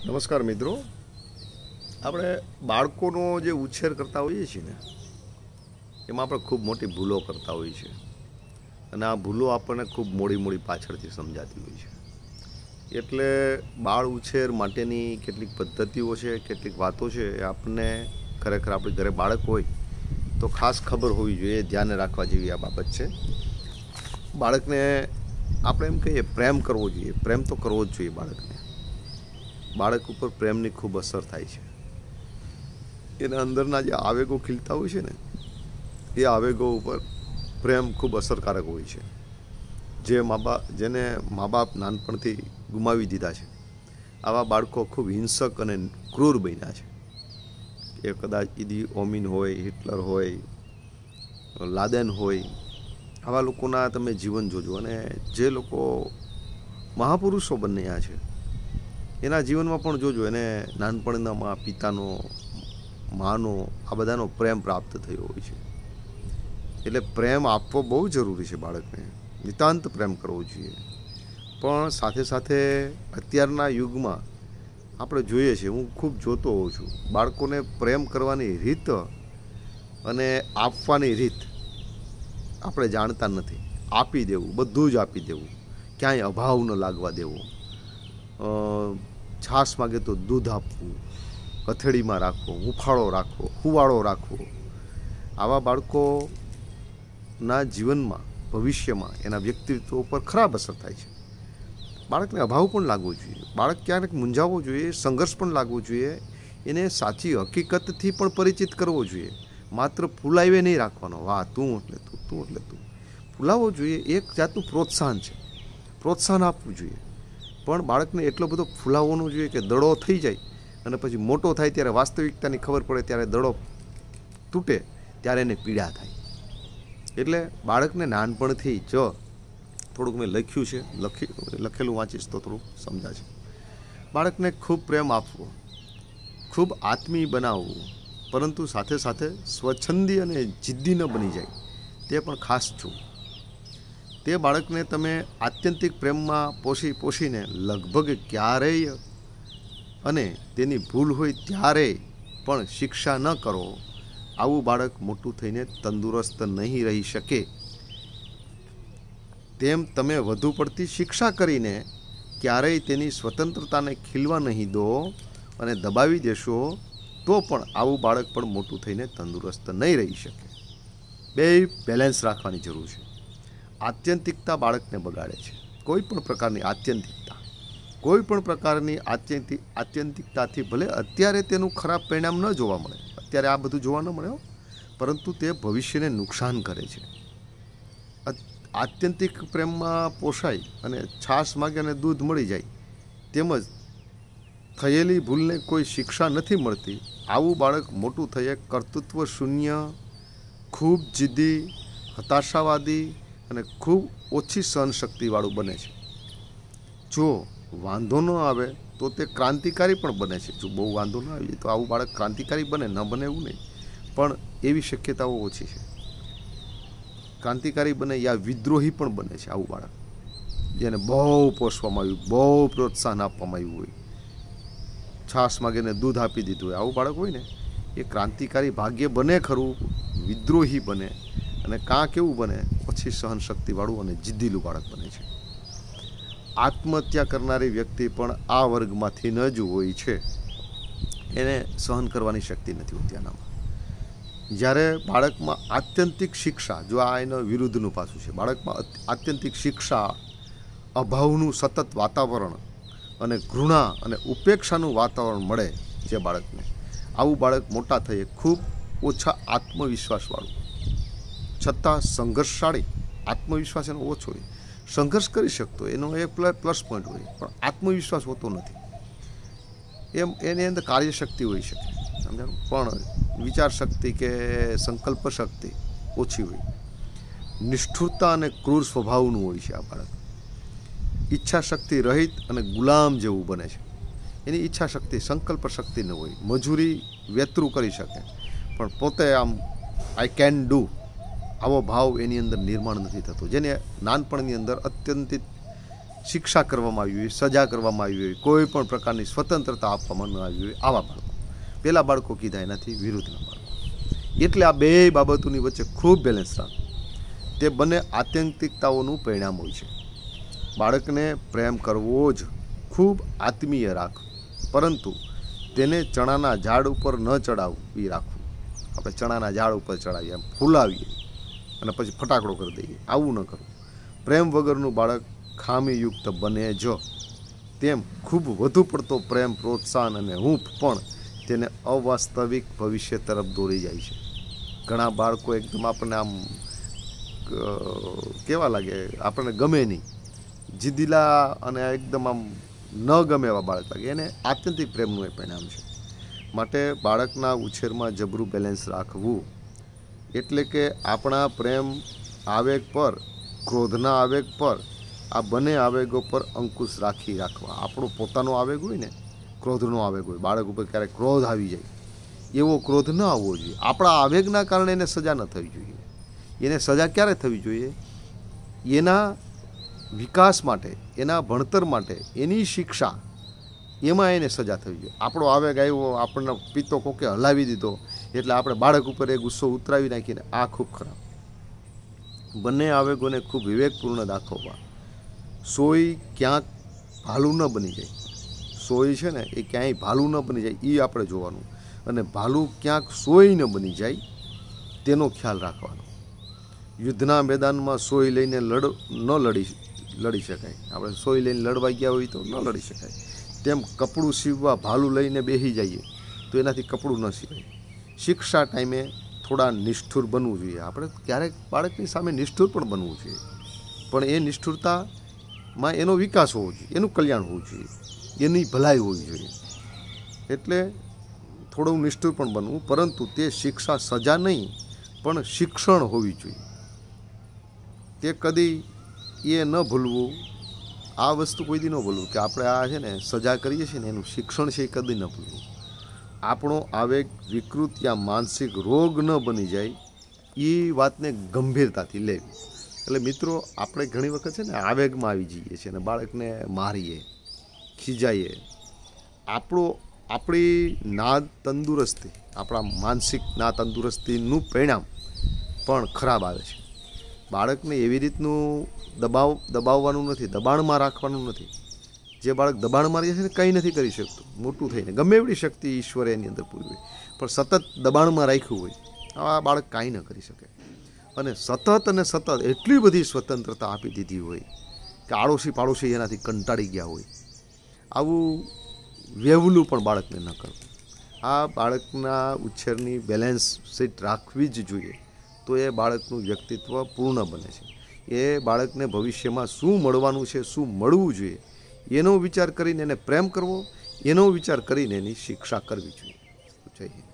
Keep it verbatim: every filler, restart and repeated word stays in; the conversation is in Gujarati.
નમસ્કાર મિત્રો, આપણે બાળકોનો જે ઉછેર કરતા હોઈએ છીએ ને એમાં આપણે ખૂબ મોટી ભૂલો કરતા હોઈએ છીએ અને આ ભૂલો આપણને ખૂબ મોડી મોડી પાછળથી સમજાતી હોય છે. એટલે બાળ ઉછેર માટેની કેટલીક પદ્ધતિઓ છે, કેટલીક વાતો છે એ આપણને ખરેખર આપણી ઘરે બાળક હોય તો ખાસ ખબર હોવી જોઈએ, ધ્યાન રાખવા જેવી આ બાબત છે. બાળકને આપણે એમ કહીએ પ્રેમ કરવો જોઈએ, પ્રેમ તો કરવો જ જોઈએ. બાળકને બાળક ઉપર પ્રેમની ખૂબ અસર થાય છે. એના અંદરના જે આવેગો ખીલતા હોય છે ને એ આવેગો ઉપર પ્રેમ ખૂબ અસરકારક હોય છે. જે મા બાપ જેને મા બાપ નાનપણથી ગુમાવી દીધા છે આવા બાળકો ખૂબ હિંસક અને ક્રૂર બન્યા છે. એ કદાચ ઈદી ઓમિન હોય, હિટલર હોય, લાદેન હોય, આવા લોકોના તમે જીવન જોજો અને જે લોકો મહાપુરુષો બન્યા છે એના જીવનમાં પણ જોજો એને નાનપણના પિતાનો, માનો, આ બધાનો પ્રેમ પ્રાપ્ત થયો હોય છે. એટલે પ્રેમ આપવો બહુ જરૂરી છે. બાળકને નિતાંત પ્રેમ કરવો જોઈએ. પણ સાથે સાથે અત્યારના યુગમાં આપણે જોઈએ છીએ, હું ખૂબ જોતો હોઉં છું, બાળકોને પ્રેમ કરવાની રીત અને આપવાની રીત આપણે જાણતા નથી. આપી દેવું, બધું જ આપી દેવું, ક્યાંય અભાવ ન લાગવા દેવો. છાશ માગે તો દૂધ આપવું, હથેળીમાં રાખવો, હુંફાળો રાખવો, હુવાળો રાખવો. આવા બાળકોના જીવનમાં, ભવિષ્યમાં એના વ્યક્તિત્વ ઉપર ખરાબ અસર થાય છે. બાળકને અભાવ પણ લાગવો જોઈએ, બાળક ક્યારેક મૂંઝાવવો જોઈએ, સંઘર્ષ પણ લાગવો જોઈએ, એને સાચી હકીકતથી પણ પરિચિત કરવો જોઈએ. માત્ર ફૂલાવે નહીં રાખવાનો, વાહ તું એટલે તું, તું એટલે તું. ફૂલાવવો જોઈએ, એક જાતનું પ્રોત્સાહન છે, પ્રોત્સાહન આપવું જોઈએ. પણ બાળકને એટલો બધો ફૂલાવવાનો જોઈએ કે દડો થઈ જાય અને પછી મોટો થાય ત્યારે વાસ્તવિકતાની ખબર પડે ત્યારે દડો તૂટે ત્યારે એને પીડા થાય. એટલે બાળકને નાનપણથી જ થોડુંક મેં લખ્યું છે, લખી લખેલું વાંચીશ તો થોડુંક સમજાશે. બાળકને ખૂબ પ્રેમ આપવો, ખૂબ આત્મીય બનાવવું, પરંતુ સાથે સાથે સ્વચ્છંદી અને જિદ્દી ન બની જાય તે પણ ખાસ છું. તે બાળકને તમે આત્યંતિક પ્રેમમાં પોષી પોષીને લગભગ ક્યારેય અને તેની ભૂલ હોય ત્યારે પણ શિક્ષા ન કરો. આવું બાળક મોટું થઈને તંદુરસ્ત નહીં રહી શકે. તેમ તમે વધુ પડતી શિક્ષા કરીને ક્યારેય તેની સ્વતંત્રતાને ખીલવા નહીં દો અને દબાવી દેશો તો પણ આવું બાળક પણ મોટું થઈને તંદુરસ્ત નહીં રહી શકે. બે બેલેન્સ રાખવાની જરૂર છે. આત્યંતિકતા બાળકને બગાડે છે. કોઈ પણ પ્રકારની આત્યંતિકતા, કોઈ પણ પ્રકારની આત્યંતિક આત્યંતિકતાથી ભલે અત્યારે તેનું ખરાબ પરિણામ ન જોવા મળે, અત્યારે આ બધું જોવા ન મળે, પરંતુ તે ભવિષ્યને નુકસાન કરે છે. આત્યંતિક પ્રેમમાં પોષાય અને છાશ માગે અને દૂધ મળી જાય, તેમજ થયેલી ભૂલને કોઈ શિક્ષા નથી મળતી. આવું બાળક મોટું થયે કર્તૃત્વ શૂન્ય, ખૂબ જિદ્દી, હતાશાવાદી અને ખૂબ ઓછી સહનશક્તિવાળું બને છે. જો વાંધો ન આવે તો તે ક્રાંતિકારી પણ બને છે. જો બહુ વાંધો ન આવી જાય તો આવું બાળક ક્રાંતિકારી બને, ન બને એવું નહીં, પણ એવી શક્યતાઓ ઓછી છે. ક્રાંતિકારી બને યા વિદ્રોહી પણ બને છે આવું બાળક, જેને બહુ પોષવામાં આવ્યું, બહુ પ્રોત્સાહન આપવામાં આવ્યું હોય, છાશ માગીને દૂધ આપી દીધું હોય, આવું બાળક હોય ને એ ક્રાંતિકારી ભાગ્ય બને ખરું, વિદ્રોહી બને અને કાં કેવું બને, ઓછી સહનશક્તિવાળું અને જિદ્દીલું બાળક બને છે. આત્મહત્યા કરનારી વ્યક્તિ પણ આ વર્ગમાંથી ન જ હોય છે. એને સહન કરવાની શક્તિ નથી હોતી આનામાં. જ્યારે બાળકમાં આત્યંતિક શિક્ષા, જો આ એના વિરુદ્ધનું પાસું છે, બાળકમાં આત્યંતિક શિક્ષા, અભાવનું સતત વાતાવરણ અને ઘૃણા અને ઉપેક્ષાનું વાતાવરણ મળે જે બાળકને, આવું બાળક મોટા થયે ખૂબ ઓછા આત્મવિશ્વાસવાળું છતાં સંઘર્ષશાળી, આત્મવિશ્વાસ એનો ઓછો હોય, સંઘર્ષ કરી શકતો એનો એક પ્લસ પોઈન્ટ હોય, પણ આત્મવિશ્વાસ હોતો નથી. એમ એની અંદર કાર્યશક્તિ હોઈ શકે, સમજાણું, પણ વિચાર શક્તિ કે સંકલ્પ શક્તિ ઓછી હોય. નિષ્ઠુરતા અને ક્રૂર સ્વભાવનું હોય છે આ બાળક. ઈચ્છા શક્તિ રહિત અને ગુલામ જેવું બને છે. એની ઈચ્છા શક્તિ, સંકલ્પ શક્તિ ન હોય. મજૂરી વેતરું કરી શકે પણ પોતે આમ આઈ કેન ડુ આવો ભાવ એની અંદર નિર્માણ નથી થતો, જેને નાનપણની અંદર અત્યંતિક શિક્ષા કરવામાં આવી હોય, સજા કરવામાં આવી હોય, કોઈ પણ પ્રકારની સ્વતંત્રતા આપવામાં ન આવી હોય, આવા બાળકો. પેલા બાળકો કીધા એનાથી વિરુદ્ધના બાળકો. એટલે આ બે બાબતોની વચ્ચે ખૂબ બેલેન્સ રાખવું, તે બંને આત્યંતિકતાઓનું પરિણામ હોય છે. બાળકને પ્રેમ કરવો જ ખૂબ આત્મીય રાખવું, પરંતુ તેને ચણાના ઝાડ ઉપર ન ચડાવવી રાખવું. આપણે ચણાના ઝાડ ઉપર ચડાવીએ, એમ ફૂલાવીએ અને પછી ફટાકડો કરી દઈએ, આવું ન કરવું. પ્રેમ વગરનું બાળક ખામીયુક્ત બને જ, તેમ ખૂબ વધુ પડતો પ્રેમ, પ્રોત્સાહન અને હૂંફ પણ તેને અવાસ્તવિક ભવિષ્ય તરફ દોરી જાય છે. ઘણા બાળકો એકદમ આપણને આમ કેવા લાગે, આપણને ગમે નહીં, જીદીલા અને એકદમ આમ ન ગમે એવા બાળક લાગે, એને આત્યંતિક પ્રેમનું એ પરિણામ છે. માટે બાળકના ઉછેરમાં જબરું બેલેન્સ રાખવું, એટલે કે આપણા પ્રેમ આવેગ પર, ક્રોધના આવેગ પર, આ બંને આવેગો પર અંકુશ રાખી રાખવા. આપણો પોતાનો આવેગ હોય ને, ક્રોધનો આવેગ હોય, બાળક ઉપર ક્યારેક ક્રોધ આવી જાય, એવો ક્રોધ ન આવવો જોઈએ. આપણા આવેગના કારણે એને સજા ન થવી જોઈએ. એને સજા ક્યારે થવી જોઈએ? એના વિકાસ માટે, એના ભણતર માટે, એની શિક્ષા, એમાં એને સજા થવી જોઈએ. આપણો આવેગ આવ્યો, આપણને પિત્તો કોકે હલાવી દીધો એટલે આપણે બાળક ઉપર એ ગુસ્સો ઉતરાવી નાખીને, આ ખૂબ ખરાબ. બંને આવેગોને ખૂબ વિવેકપૂર્ણ દાખવવા. સોય ક્યાંક ભાલું ન બની જાય. સોય છે ને એ ક્યાંય ભાલું ન બની જાય, એ આપણે જોવાનું. અને ભાલું ક્યાંક સોય ન બની જાય તેનો ખ્યાલ રાખવાનો. યુદ્ધના મેદાનમાં સોય લઈને લડ ન લડી લડી શકાય. આપણે સોય લઈને લડવા ગયા હોય તો ન લડી શકાય. તેમ કપડું સીવવા ભાલું લઈને બેસી જઈએ તો એનાથી કપડું ન સીવાય. શિક્ષા ટાઈમે થોડા નિષ્ઠુર બનવું જોઈએ. આપણે ક્યારેક બાળકની સામે નિષ્ઠુર પણ બનવું જોઈએ, પણ એ નિષ્ઠુરતામાં એનો વિકાસ હોવો જોઈએ, એનું કલ્યાણ હોવું જોઈએ, એની ભલાઈ હોવી જોઈએ. એટલે થોડું નિષ્ઠુર પણ બનવું, પરંતુ તે શિક્ષા, સજા નહીં પણ શિક્ષણ હોવી જોઈએ. તે કદી એ ન ભૂલવું, આ વસ્તુ કોઈ દી ન ભૂલવું કે આપણે આ છે ને સજા કરીએ છીએ ને એનું શિક્ષણ છે એ કદી ન ભૂલવું. આપણો આવેગ વિકૃત યા માનસિક રોગ ન બની જાય એ વાતને ગંભીરતાથી લેવી. એટલે મિત્રો, આપણે ઘણી વખત છે ને આવેગમાં આવી જઈએ છીએ અને બાળકને મારીએ, ખીજાઈએ. આપણો આપણી ના તંદુરસ્તી, આપણા માનસિક ના તંદુરસ્તીનું પરિણામ પણ ખરાબ આવે છે. બાળકને એવી રીતનું દબાવ દબાવવાનું નથી, દબાણમાં રાખવાનું નથી. જે બાળક દબાણમાં રહે છે ને કંઈ નથી કરી શકતું, મોટું થઈને ગમે એવડી શક્તિ ઈશ્વરે એની અંદર પૂરી હોય, પણ સતત દબાણમાં રાખ્યું હોય, આ બાળક કાંઈ ન કરી શકે. અને સતત અને સતત એટલી બધી સ્વતંત્રતા આપી દીધી હોય કે આડોશી પાડોશી એનાથી કંટાળી ગયા હોય, આવું વેવલું પણ બાળકને ન કરવું. આ બાળકના ઉછેરની બેલેન્સ સીટ રાખવી જ જોઈએ, તો એ બાળકનું વ્યક્તિત્વ પૂર્ણ બને છે. એ બાળકને ભવિષ્યમાં શું મળવાનું છે, શું મળવું જોઈએ, એનો વિચાર કરીને એને પ્રેમ કરવો, એનો વિચાર કરીને એની શિક્ષા કરવી જોઈએ. જય હિન્દ.